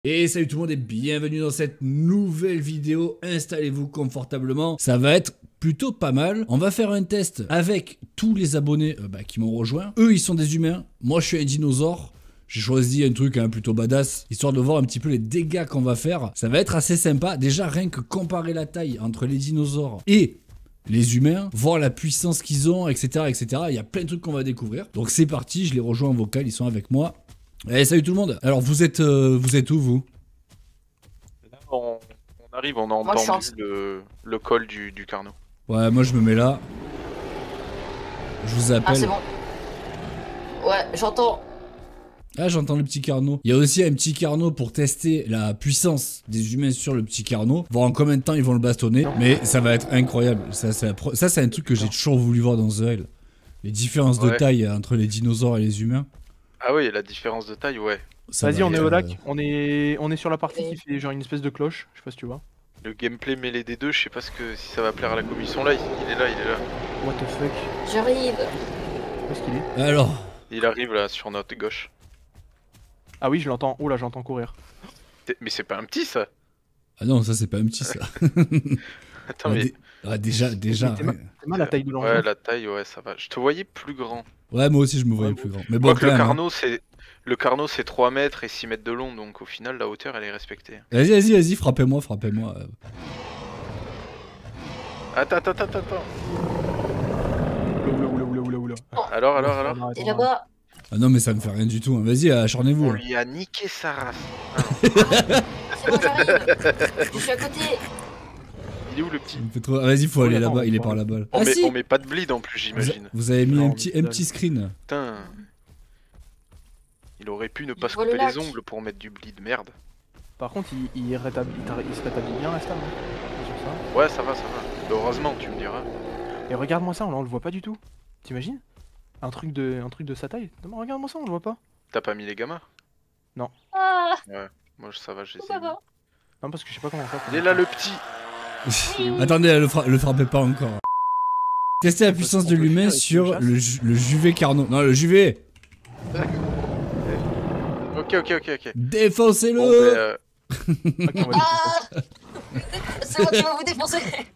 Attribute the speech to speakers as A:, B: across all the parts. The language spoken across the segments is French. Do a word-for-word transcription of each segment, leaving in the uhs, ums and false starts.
A: Et salut tout le monde et bienvenue dans cette nouvelle vidéo. Installez-vous confortablement, ça va être plutôt pas mal. On va faire un test avec tous les abonnés euh, bah, qui m'ont rejoint. Eux ils sont des humains, moi je suis un dinosaure. J'ai choisi un truc hein, plutôt badass, histoire de voir un petit peu les dégâts qu'on va faire. Ça va être assez sympa, déjà rien que comparer la taille entre les dinosaures et les humains, voir la puissance qu'ils ont, etc, etc. Il y a plein de trucs qu'on va découvrir. Donc c'est parti, je les rejoins en vocal, ils sont avec moi. Allez, salut tout le monde. Alors vous êtes euh, vous êtes où vous?
B: Là, on, on arrive, on a entendu moi, le, le call du, du Carnot.
A: Ouais, moi je me mets là. Je vous appelle.
C: Ah c'est bon. Ouais, j'entends.
A: Ah, j'entends le petit Carnot. Il y a aussi un petit Carnot pour tester la puissance des humains sur le petit Carnot. Voir en combien de temps ils vont le bastonner. Mais ça va être incroyable. Ça, c'est ça, c'est un truc que j'ai toujours voulu voir dans The Hell. Les différences ouais. de taille entre les dinosaures et les humains.
B: Ah oui, la différence de taille, ouais.
D: Vas-y, on est au lac. Euh... On est, on est sur la partie qui fait genre une espèce de cloche. Je sais pas si tu vois.
B: Le gameplay mêlé des deux, je sais pas ce que, si ça va plaire à la commission là. Il est là, il est là.
D: What the fuck.
C: J'arrive.
D: Où est-ce qu'il est?
A: Alors.
B: Il arrive là sur notre gauche.
D: Ah oui, je l'entends. Oh là, j'entends courir.
B: Mais c'est pas un petit ça.
A: Ah non, ça c'est pas un petit ça.
B: Attends,
A: ah,
B: mais.
A: Ah, déjà, déjà.
D: C'est mal, mal la taille de l'enfant.
B: Ouais, la taille, ouais, ça va. Je te voyais plus grand.
A: Ouais, moi aussi je me voyais
B: ouais,
A: plus grand. Mais bon,
B: que le Carnot,
A: hein.
B: c'est. Le Carnot c'est trois mètres et six mètres de long, donc au final la hauteur elle est respectée.
A: Vas-y, vas-y, vas-y, frappez-moi, frappez-moi.
B: Attends, attends, attends, attends.
D: Oula, oula, oula, oula, oula.
B: Alors, alors, alors.
C: T'es là-bas.
A: Ah non, mais ça me fait rien du tout. Hein. Vas-y, acharnez-vous.
B: On
A: hein.
B: lui a niqué sa race.
C: Ah c'est bon, j'arrive. Je suis à côté.
B: Il est où le petit?
A: trop... ah, Vas-y, faut oh, aller là-bas, il est par là-bas.
B: On,
A: ah,
B: met,
A: si.
B: on met pas de bleed en plus, j'imagine.
A: Vous, vous avez mis non, un, petit, un petit screen.
B: Putain. Il aurait pu ne pas se couper les ongles pour mettre du bleed, merde.
D: Par contre, il, il, rétablit, il se rétablit bien la star, hein,
B: ouais, ça va, ça va. Heureusement, tu me diras.
D: Et regarde-moi ça, on, on le voit pas du tout. T'imagines? Un truc de un truc de sa taille. Non, regarde-moi ça, on le voit pas.
B: T'as pas mis les gamins?
D: Non.
C: Ah.
B: Ouais, moi ça va, j'ai
C: essayé.
D: Non, parce que je sais pas comment faire.
B: Il est là le petit.
A: Oui, oui. Attendez, le, fra le frappez pas encore. Tester la puissance de l'humain sur le, ju le Juvet Carnot. Non, le Juvet.
B: Ok, ok, ok, ok.
A: Défoncez-le.
B: Bon, euh...
C: okay, ah c'est moi qui vais vous défoncer.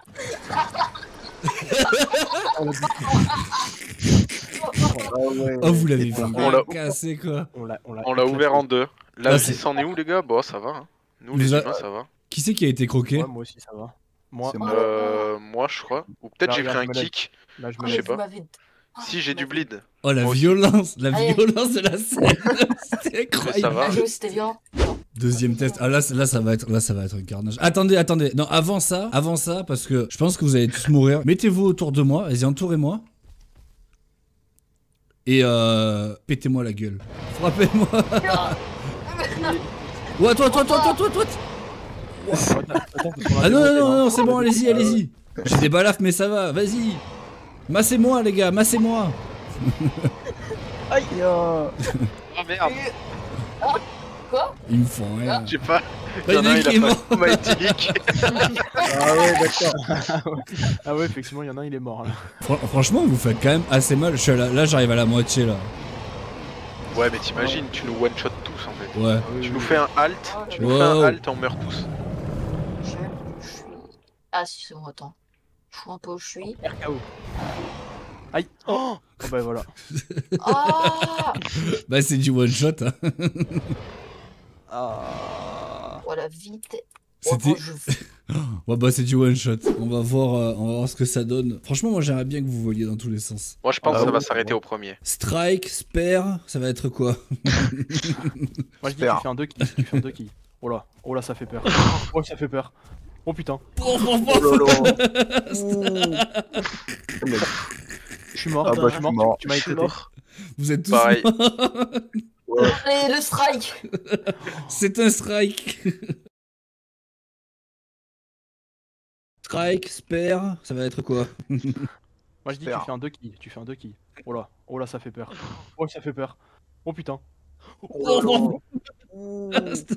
A: Oh, vous l'avez cassé quoi.
B: On l'a ouvert en deux. La vie c'en est où les gars? Bon, ça va. Hein. Nous les humains, ça va.
A: Qui c'est qui a été croqué?
D: Ouais, moi aussi ça va. Moi,
B: euh, moi je crois. Ou peut-être j'ai pris un kick.
D: Là, je,
B: je sais pas. Si j'ai du bleed.
A: Oh la violence, la violence de la scène. C'était incroyable.
B: Ça
C: va.
A: Deuxième test. Ah là, là ça va être là ça va être un carnage. Attendez, attendez. Non, avant ça, avant ça parce que je pense que vous allez tous mourir. Mettez-vous autour de moi, vas-y, entourez-moi. Et euh pétez-moi la gueule. Frappez-moi. Ouais, toi toi toi toi toi toi. Ah non non non, non c'est bon, allez-y, allez-y. J'ai des balafres mais ça va, vas-y. Massez-moi les gars, massez-moi.
D: Aïe.
B: Oh merde.
C: Quoi?
A: Ils me font rien.
B: Je sais pas.
A: Il y en a un qui est mort.
B: Ah
D: ouais d'accord. Ah ouais effectivement il y en a un il est mort là.
A: Fr franchement vous faites quand même assez mal. Je suis là, là j'arrive à la moitié là.
B: Ouais mais t'imagines, tu nous one shot tous en fait.
A: Ouais.
B: Tu nous fais un halt, tu nous
A: wow.
B: fais un halt, on meurt tous.
C: Je suis... Ah si c'est bon, attends. Je vois un peu où je suis.
D: R K O. Aïe. Oh, oh bah voilà.
C: Ah.
A: Bah c'est du one shot hein.
D: Ah.
C: Voilà vite.
A: C'était... Oh, je... ouais bah c'est du one shot. On va voir, euh, on va voir ce que ça donne. Franchement moi j'aimerais bien que vous voliez dans tous les sens.
B: Moi je pense ah, que ça
D: ouais,
B: va s'arrêter
D: ouais.
B: au premier.
A: Strike, spare, ça va être quoi?
D: Moi je dis tu fais un deux kills, tu fais un deux kills. Oh là, oh là ça fait peur. Oh ça fait peur. Oh putain.
A: Oh, oh, oh.
D: Je suis mort,
E: ah, bah,
D: je suis mort, mort. Tu m'as éclaté.
A: Vous êtes tous
B: pareil.
A: morts.
C: Ouais. Allez, le strike.
A: C'est un strike. Strike, spare, ça va être quoi?
D: Moi je dis tu fais un deux kills, tu fais un deux kills. Oh là, oh là ça fait peur. Oh ça fait peur. Oh putain.
A: Oh, oh.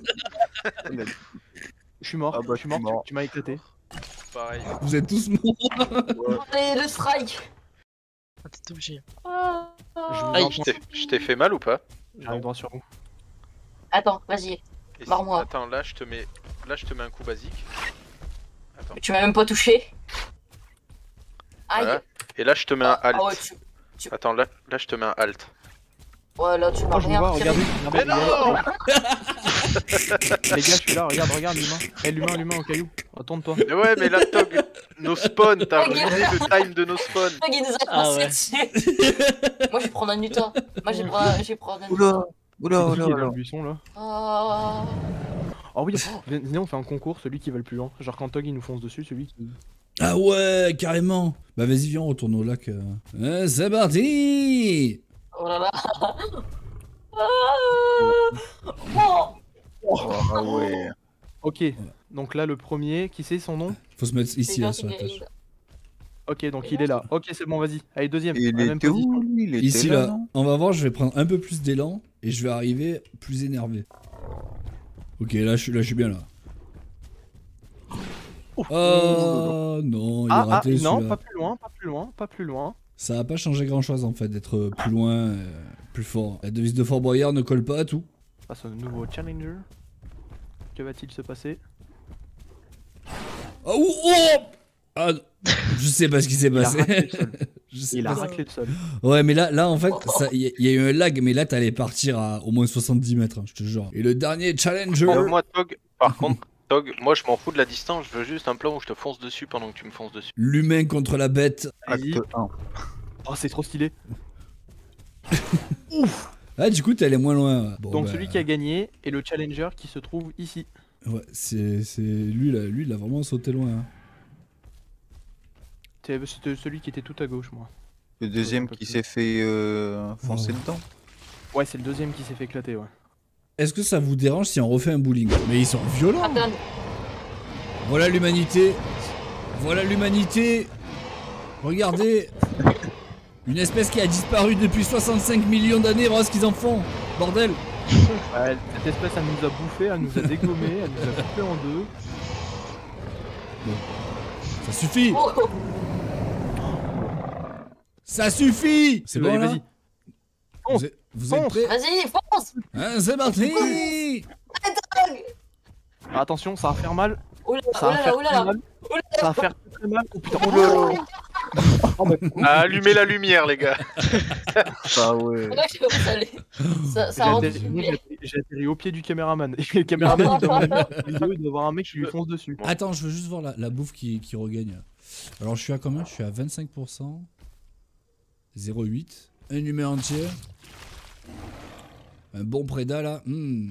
D: Je suis mort, ah bah, je suis mort, mort. Tu, tu m'as éclaté.
B: Pareil.
A: Vous êtes tous morts.
C: Ouais. Allez, le strike.
E: Ah, t'es obligé.
B: Je t'ai fait mal ou pas?
D: J'arrive droit sur vous.
C: Attends, vas-y.
B: Et si-
C: Barre-moi.
B: Attends, là je te mets, là je te mets un coup basique. Attends.
C: Tu m'as même pas touché. Aïe.
B: Voilà. Et là je te mets un
C: Ah,
B: halt.
C: ah ouais, tu... tu-
B: Attends, là, là je te mets un halt.
C: Ouais, là, tu m'as
D: Oh, je vous
C: rien
D: vois,
C: retiré.
D: regardez,
B: Mais
D: regardez,
B: non
D: les gars, je suis là, regarde, regarde l'humain. Eh, l'humain, l'humain au caillou, retourne-toi.
B: Mais ouais, mais là, Tog, nos spawns, t'as
C: Regarde.
B: ruiné le time de nos spawns.
C: Le mec, il nous a
E: Ah
C: passé
E: ouais.
C: dessus. Moi, je vais prendre un Utah. Moi, j'ai pris j'ai pris un
F: Oula, oula,
D: C'est qui qui
F: oula,
D: est dans
F: oula.
D: le buisson là?
C: Ah.
D: Oh oui, venez, venez, on fait un concours, celui qui va le plus loin. Genre quand Tog il nous fonce dessus, celui qui.
A: Ah ouais, carrément. Bah vas-y, viens, on retourne au lac. euh. Euh, c'est parti.
C: Oh là là. Ah. Oh.
F: Oh, ah ouais.
D: Ok, donc là le premier, qui c'est son nom?
A: Faut se mettre ici,
C: C'est
A: là,
C: bien,
A: sur la
C: c'est bien,
A: tâche.
C: il a-
D: Ok, donc il est là. Ok, c'est bon, vas-y. Allez, deuxième.
F: Il
D: à la même
F: était
D: position.
F: où lui? Il était
A: Ici,
F: là,
A: là,
F: non
A: on va voir, je vais prendre un peu plus d'élan et je vais arriver plus énervé. Ok, là, je suis, là, je suis bien là. Oh non, il a
D: Ah, ah,
A: raté
D: non,
A: celui-là.
D: pas plus loin, pas plus loin, pas plus loin.
A: Ça va pas changer grand chose en fait d'être plus loin, euh, plus fort. La devise de Fort Boyard ne colle pas à tout.
D: Passe au nouveau challenger. Que va-t-il se passer?
A: Oh, oh ah, je sais pas ce qui s'est
D: Il a
A: passé.
D: raclé le sol.
A: Je sais
D: Il a
A: pas.
D: raclé le sol.
A: Ouais, mais là, là en fait, il y, y a eu un lag, mais là t'allais partir à au moins soixante-dix mètres, hein, je te jure. Et le dernier challenger.
B: Euh, moi, Tog, par contre, Tog, moi je m'en fous de la distance, je veux juste un plan où je te fonce dessus pendant que tu me fonces dessus.
A: L'humain contre la bête.
D: Vas-y.
F: Acte un.
D: Oh, c'est trop stylé.
A: Ah, du coup, t'es allé moins loin. Bon,
D: Donc
A: bah,
D: celui qui a gagné est le challenger qui se trouve ici.
A: Ouais, c'est c'est- lui là, lui il a vraiment sauté loin. hein.
D: C'est- C'était celui qui était tout à gauche, moi.
F: Le deuxième
D: un peu
F: qui
D: plus.
F: s'est fait euh, foncer
A: Oh.
F: dedans.
D: Ouais, c'est le deuxième qui s'est fait éclater, ouais.
A: Est-ce que ça vous dérange si on refait un bowling? Mais ils sont violents.
C: Attends.
A: Voilà l'humanité. Voilà l'humanité. Regardez. Une espèce qui a disparu depuis soixante-cinq millions d'années. Voilà ce qu'ils en font. Bordel.
D: Ouais, cette espèce, elle nous a bouffé, elle nous a dégommé, elle nous a coupé en deux.
A: Ça suffit.
C: Oh, oh.
A: Ça suffit. C'est bon
D: Allez,
A: là.
D: vas-y.
A: Vous êtes, vous êtes
D: Fonce.
A: prêts?
C: Vas-y, fonce.
A: Hein, c'est parti.
D: Ah, attention, ça va faire mal.
C: Oh là
D: Ça va
C: là,
D: faire
C: oh là
D: très
C: là.
D: mal.
C: Oh là
D: Ça va faire très très mal. Oh putain, oh là là. Oh, mais-
B: Ah, allumez la lumière, les gars.
F: Ah ouais.
C: là. Je sais pas où ça allait. Ça,
D: J'ai
C: ça a rendu
D: atterri, moi,
C: super.
D: j'ai atterri- j'ai atterri au pied du caméraman. Et le caméraman, il doit même il doit avoir un mec qui lui fonce dessus.
A: Attends, je veux juste voir la, la bouffe qui, qui regagne. Alors je suis à combien? Je suis à vingt-cinq pour cent. zéro virgule huit. Un humain entier. Un bon prédat là. Hmm.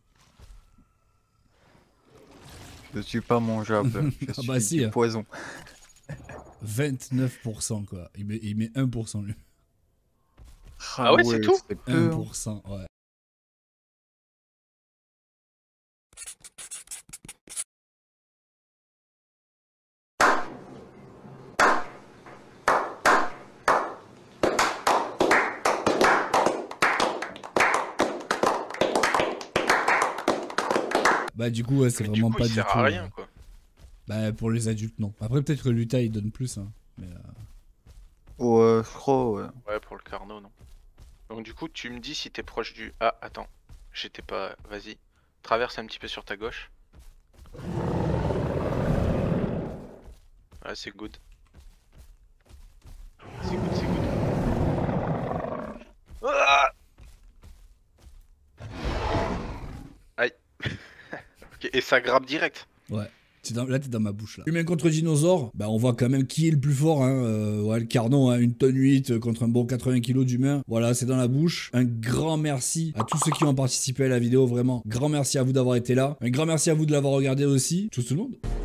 F: Je suis pas mangeable. Je
A: Ah
F: suis
A: bah si.
F: du poison.
A: vingt-neuf pour cent quoi. Il met, il met un pour cent lui.
B: Ah ouais, c'est tout
F: peu,
A: un
F: hein.
A: pour cent, ouais. Bah du coup ouais, c'est
B: Mais du
A: vraiment
B: coup,
A: pas
B: il
A: du
B: sert
A: tout.
B: à
A: euh,
B: rien, quoi.
A: Bah pour les adultes non. Après peut-être que l'Utah il donne plus hein. Mais euh,
F: Ouais, je crois, ouais.
B: Ouais, pour le Carnot, non. Donc du coup, tu me dis si t'es proche du... Ah, attends. J'étais pas... Vas-y. Traverse un petit peu sur ta gauche. Ouais, c'est good. C'est good, c'est good. Ah Aïe. Ok, et ça grappe direct.
A: ouais. T'es dans- là t'es dans ma bouche là. Humain contre dinosaure, bah on voit quand même qui est le plus fort hein. Euh, ouais, le Carnot, hein, une tonne huit contre un bon quatre-vingts kilos d'humain. Voilà, c'est dans la bouche. Un grand merci à tous ceux qui ont participé à la vidéo, vraiment. Grand merci à vous d'avoir été là. Un grand merci à vous de l'avoir regardé aussi. Tout le monde.